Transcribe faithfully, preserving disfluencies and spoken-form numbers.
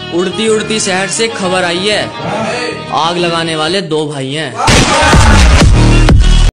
उड़ती उड़ती शहर से खबर आई है, आग लगाने वाले दो भाई हैं।